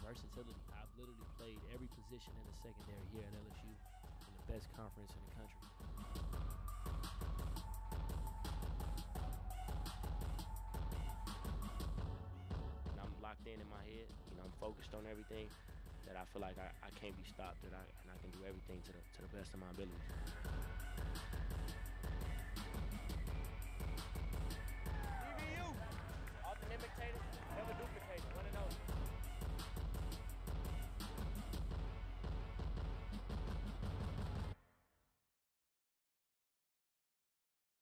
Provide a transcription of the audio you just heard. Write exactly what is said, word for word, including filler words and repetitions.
versatility. I've literally played every position in the secondary here at L S U in the best conference in the country. And I'm locked in in my head. You know, I'm focused on everything that I feel like I, I can't be stopped, that I, and I can do everything to the, to the best of my abilities.